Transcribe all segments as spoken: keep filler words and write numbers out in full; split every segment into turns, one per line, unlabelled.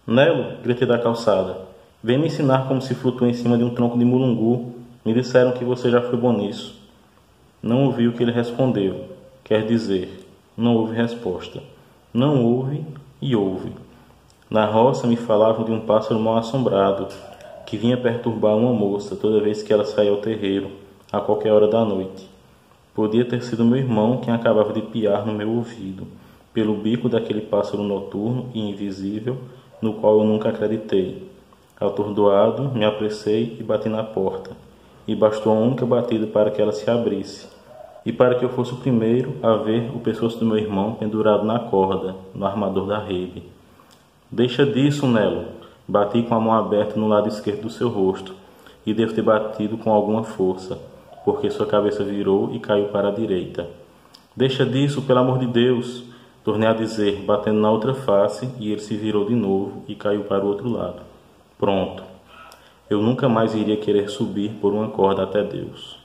Nelo, gritei da calçada, vem me ensinar como se flutua em cima de um tronco de mulungu. Me disseram que você já foi bom nisso. Não ouvi o que ele respondeu. Quer dizer, não houve resposta. Não houve e houve. Na roça me falavam de um pássaro mal assombrado, que vinha perturbar uma moça toda vez que ela saía ao terreiro, a qualquer hora da noite. Podia ter sido meu irmão quem acabava de piar no meu ouvido, pelo bico daquele pássaro noturno e invisível, no qual eu nunca acreditei. Atordoado, me apressei e bati na porta, e bastou a única batida para que ela se abrisse, e para que eu fosse o primeiro a ver o pescoço do meu irmão pendurado na corda, no armador da rede. Deixa disso, Nelo. Bati com a mão aberta no lado esquerdo do seu rosto, e devo ter batido com alguma força, porque sua cabeça virou e caiu para a direita. Deixa disso, pelo amor de Deus! Tornei a dizer, batendo na outra face, e ele se virou de novo e caiu para o outro lado. Pronto. Eu nunca mais iria querer subir por uma corda até Deus.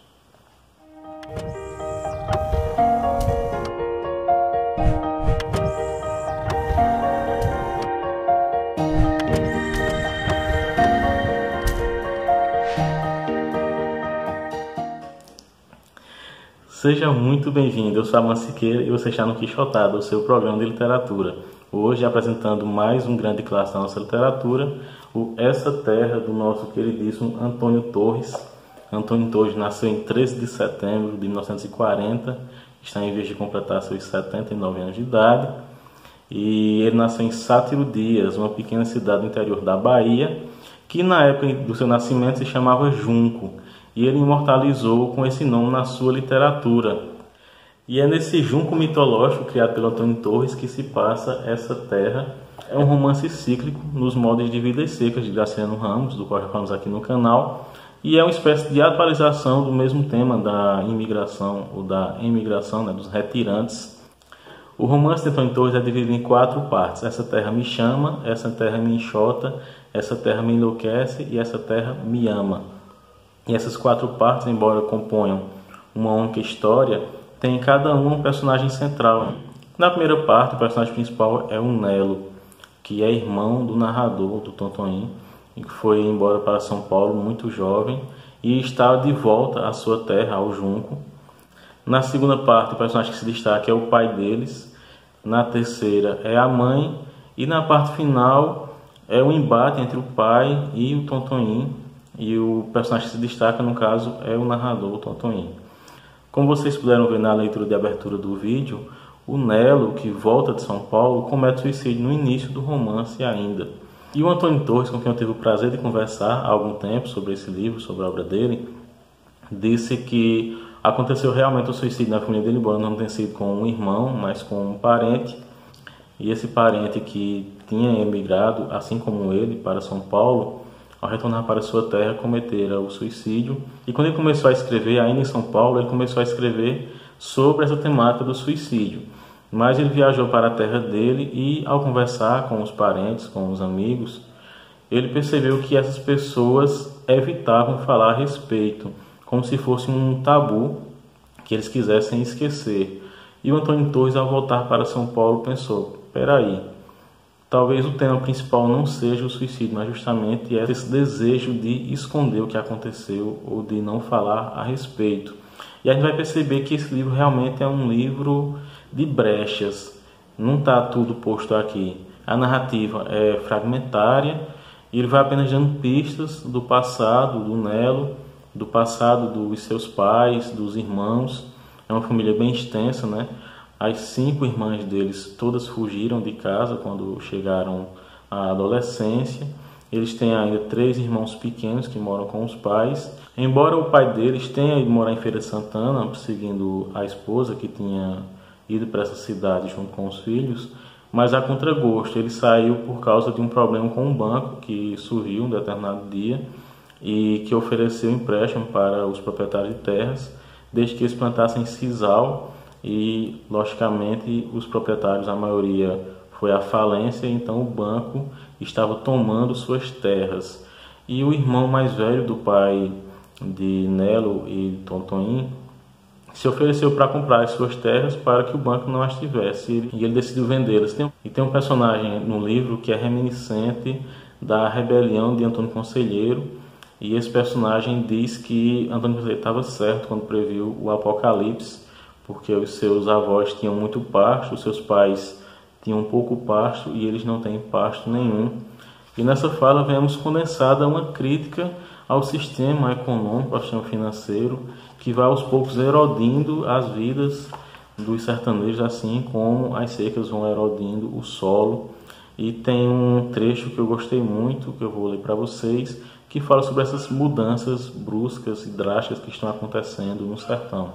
Seja muito bem-vindo, eu sou Aman Siqueira e você está no Quixotado, o seu programa de literatura. Hoje apresentando mais um grande clássico da nossa literatura, o Essa Terra, do nosso queridíssimo Antônio Torres. Antônio Torres nasceu em treze de setembro de mil novecentos e quarenta, está em vias de completar seus setenta e nove anos de idade. E ele nasceu em Sátiro Dias, uma pequena cidade do interior da Bahia, que na época do seu nascimento se chamava Junco. E ele imortalizou com esse nome na sua literatura. E é nesse junco mitológico criado pelo Antônio Torres que se passa Essa Terra. É um romance cíclico nos moldes de Vidas Secas de Graciliano Ramos, do qual já falamos aqui no canal. E é uma espécie de atualização do mesmo tema da imigração ou da emigração, né, dos retirantes. O romance de Antônio Torres é dividido em quatro partes. Essa Terra me chama, Essa Terra me enxota, Essa Terra me enlouquece e Essa Terra me ama. E essas quatro partes, embora componham uma única história, tem cada uma um personagem central. Na primeira parte, o personagem principal é o Nelo, que é irmão do narrador, do Tontoim, e que foi embora para São Paulo muito jovem e está de volta à sua terra, ao Junco. Na segunda parte, o personagem que se destaca é o pai deles. Na terceira é a mãe. E na parte final é o embate entre o pai e o Tontoim. E o personagem que se destaca, no caso, é o narrador, o Tontoim. Como vocês puderam ver na leitura de abertura do vídeo, o Nelo, que volta de São Paulo, comete suicídio no início do romance ainda. E o Antônio Torres, com quem eu tive o prazer de conversar há algum tempo sobre esse livro, sobre a obra dele, disse que aconteceu realmente o suicídio na família dele, embora não tenha sido com um irmão, mas com um parente. E esse parente que tinha emigrado, assim como ele, para São Paulo, ao retornar para sua terra, cometera o suicídio. E quando ele começou a escrever, ainda em São Paulo, ele começou a escrever sobre essa temática do suicídio. Mas ele viajou para a terra dele e, ao conversar com os parentes, com os amigos, ele percebeu que essas pessoas evitavam falar a respeito, como se fosse um tabu que eles quisessem esquecer. E o Antônio Torres, ao voltar para São Paulo, pensou, peraí, talvez o tema principal não seja o suicídio, mas justamente esse desejo de esconder o que aconteceu ou de não falar a respeito. E a gente vai perceber que esse livro realmente é um livro de brechas. Não está tudo posto aqui. A narrativa é fragmentária e ele vai apenas dando pistas do passado do Nelo, do passado dos seus pais, dos irmãos. É uma família bem extensa, né? As cinco irmãs deles todas fugiram de casa quando chegaram à adolescência. Eles têm ainda três irmãos pequenos que moram com os pais. Embora o pai deles tenha ido morar em Feira de Santana, seguindo a esposa que tinha ido para essa cidade junto com os filhos, mas a contragosto. Ele saiu por causa de um problema com um banco que surgiu um determinado dia e que ofereceu empréstimo para os proprietários de terras, desde que eles plantassem sisal. E, logicamente, os proprietários, a maioria foi à falência, então o banco estava tomando suas terras. E o irmão mais velho do pai de Nelo e Tontoim se ofereceu para comprar as suas terras para que o banco não as tivesse, e ele decidiu vendê-las. E tem um personagem no livro que é reminiscente da rebelião de Antônio Conselheiro, e esse personagem diz que Antônio Conselheiro estava certo quando previu o apocalipse, porque os seus avós tinham muito pasto, os seus pais tinham pouco pasto e eles não têm pasto nenhum. E nessa fala vemos condensada uma crítica ao sistema econômico, ao sistema financeiro, que vai aos poucos erodindo as vidas dos sertanejos, assim como as secas vão erodindo o solo. E tem um trecho que eu gostei muito, que eu vou ler para vocês, que fala sobre essas mudanças bruscas e drásticas que estão acontecendo no sertão.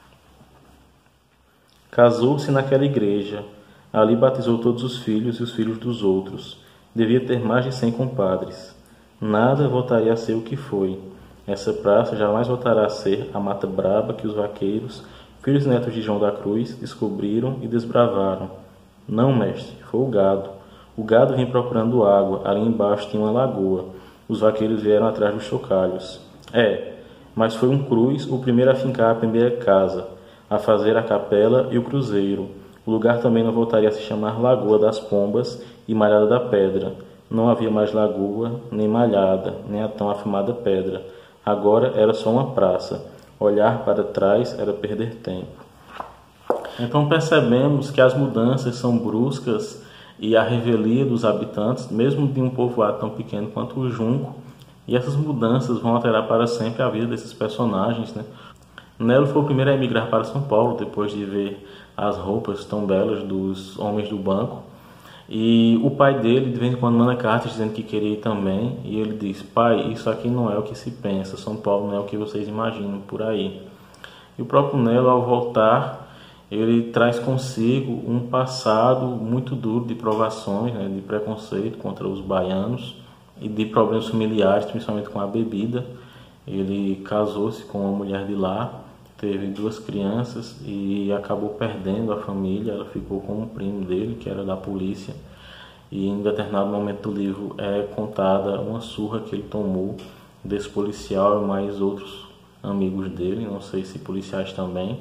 Casou-se naquela igreja, ali batizou todos os filhos e os filhos dos outros. Devia ter mais de cem compadres. Nada voltaria a ser o que foi. Essa praça jamais voltará a ser a mata braba que os vaqueiros, filhos e netos de João da Cruz, descobriram e desbravaram. Não, mestre, foi o gado. O gado vinha procurando água, ali embaixo tinha uma lagoa. Os vaqueiros vieram atrás dos chocalhos. É, mas foi um cruz o primeiro a fincar a primeira casa, a fazer a capela e o cruzeiro. O lugar também não voltaria a se chamar Lagoa das Pombas e Malhada da Pedra. Não havia mais lagoa, nem malhada, nem a tão afamada pedra. Agora era só uma praça. Olhar para trás era perder tempo. Então percebemos que as mudanças são bruscas e a revelia dos habitantes, mesmo de um povoado tão pequeno quanto o Junco, e essas mudanças vão alterar para sempre a vida desses personagens, né? Nelo foi o primeiro a emigrar para São Paulo, depois de ver as roupas tão belas dos homens do banco. E o pai dele, de vez em quando, manda cartas dizendo que queria ir também. E ele diz: pai, isso aqui não é o que se pensa. São Paulo não é o que vocês imaginam por aí. E o próprio Nelo, ao voltar, ele traz consigo um passado muito duro de provações, né, de preconceito contra os baianos e de problemas familiares, principalmente com a bebida. Ele casou-se com uma mulher de lá, teve duas crianças e acabou perdendo a família. Ela ficou com um primo dele, que era da polícia, e em determinado momento do livro é contada uma surra que ele tomou desse policial e mais outros amigos dele, não sei se policiais também.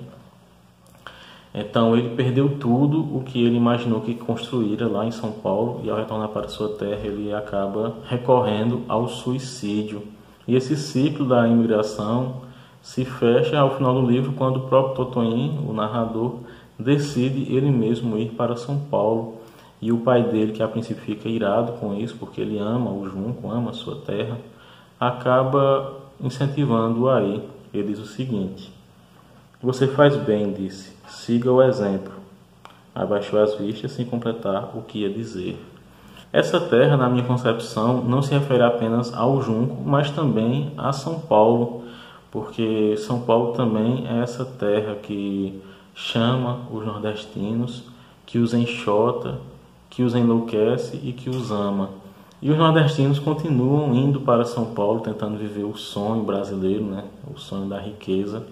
Então ele perdeu tudo o que ele imaginou que construíra lá em São Paulo, e ao retornar para sua terra ele acaba recorrendo ao suicídio. E esse ciclo da imigração se fecha ao final do livro, quando o próprio Totonho, o narrador, decide ele mesmo ir para São Paulo. E o pai dele, que a princípio fica irado com isso, porque ele ama o Junco, ama a sua terra, acaba incentivando-o a ir. Ele diz o seguinte: você faz bem, disse, siga o exemplo. Abaixou as vistas sem completar o que ia dizer. Essa terra, na minha concepção, não se refere apenas ao Junco, mas também a São Paulo, porque São Paulo também é essa terra que chama os nordestinos, que os enxota, que os enlouquece e que os ama. E os nordestinos continuam indo para São Paulo, tentando viver o sonho brasileiro, né? O sonho da riqueza,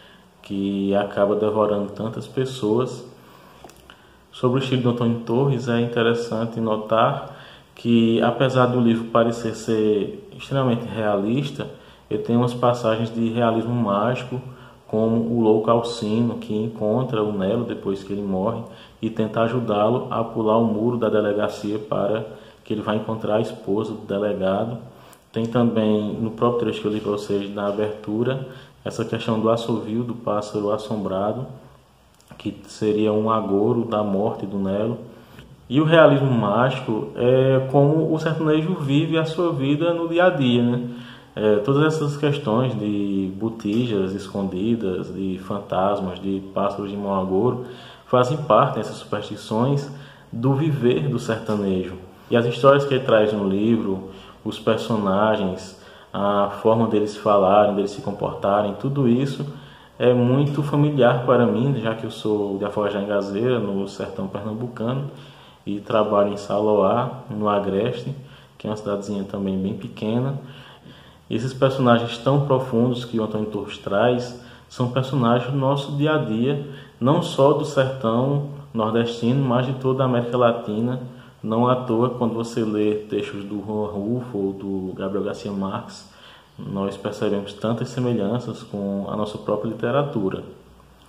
que acaba devorando tantas pessoas. Sobre o estilo de Antônio Torres, é interessante notar que, apesar do livro parecer ser extremamente realista, ele tem umas passagens de realismo mágico, como o louco Alcino, que encontra o Nelo depois que ele morre e tenta ajudá-lo a pular o muro da delegacia para que ele vá encontrar a esposa do delegado. Tem também, no próprio trecho que eu li para vocês na abertura, essa questão do assovio do pássaro assombrado, que seria um agouro da morte do Nelo. E o realismo mágico é como o sertanejo vive a sua vida no dia a dia, né? É, todas essas questões de botijas escondidas, de fantasmas, de pássaros de mau agouro, fazem parte dessas superstições do viver do sertanejo. E as histórias que ele traz no livro, os personagens, a forma deles falarem, deles se comportarem, tudo isso é muito familiar para mim, já que eu sou de Afogados da Engazeira, no sertão pernambucano, e trabalho em Saloá, no Agreste, que é uma cidadezinha também bem pequena. Esses personagens tão profundos que o Antônio Torres traz são personagens do nosso dia a dia, não só do sertão nordestino, mas de toda a América Latina. Não à toa, quando você lê textos do Juan Rulfo ou do Gabriel Garcia Marques, nós percebemos tantas semelhanças com a nossa própria literatura.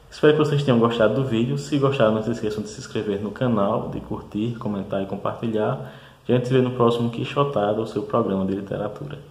Espero que vocês tenham gostado do vídeo. Se gostaram, não se esqueçam de se inscrever no canal, de curtir, comentar e compartilhar. A gente se vê no próximo Quixotada, o seu programa de literatura.